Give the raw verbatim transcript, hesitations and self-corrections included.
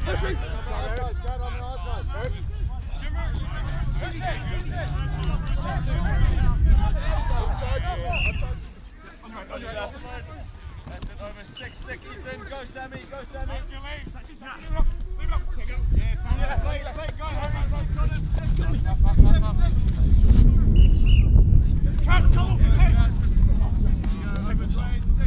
push me. Outside, Chad on the outside. Inside you. Outside. That's it over. Stick, stick, Ethan. Go, Sammy. Go, Sammy. Yeah, play, play, go, Harry. Got him. Cut, come on.